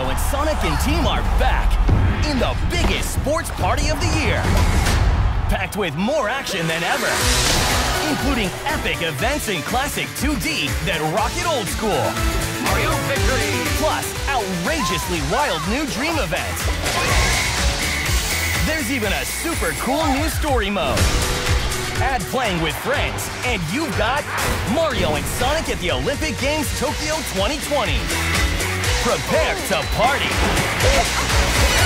Mario and Sonic and team are back in the biggest sports party of the year. Packed with more action than ever, including epic events in classic 2D that rock it old school. Mario victory! Plus, outrageously wild new dream events. There's even a super cool new story mode. Add playing with friends, and you've got Mario and Sonic at the Olympic Games Tokyo 2020. Prepare to party!